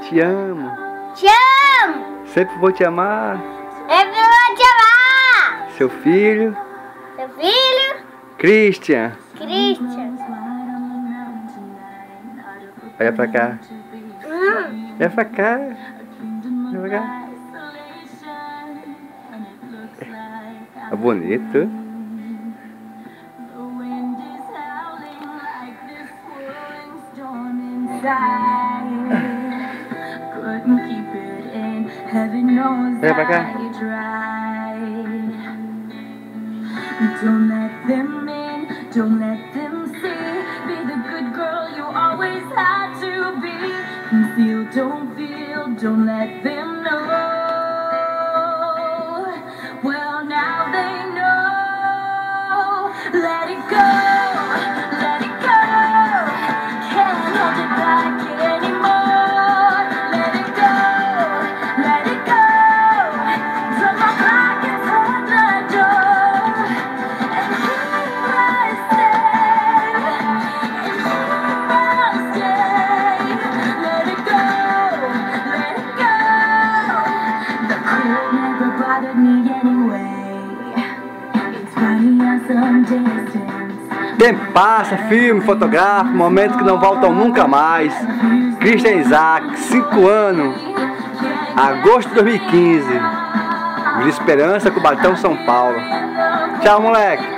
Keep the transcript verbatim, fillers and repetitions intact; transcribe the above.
Te amo. Te amo. Sempre vou te amar. Sempre vou te amar. Seu filho. Seu filho. Christian. Christian. Olha pra cá. Hum. Olha pra cá. Olha pra cá. É bonito. Olha pra cá. Don't let them in, don't let them see. Be the good girl you always had to be. Conceal, don't feel, don't let them know. Well, now they know. Let it go, let it go. Can't hold it back anymore. Let it go, let it go. Drop my back and hold the door. And here I stay, and here I'll stay. Let it go, let it go. The cold never bothered me anyway. It's funny how some distance. Tempo passa, filme, fotográfico, momentos que não voltam nunca mais. Christian Isaac, cinco anos, agosto de dois mil e quinze. Vila Esperança, Cubatão, São Paulo. Tchau, moleque.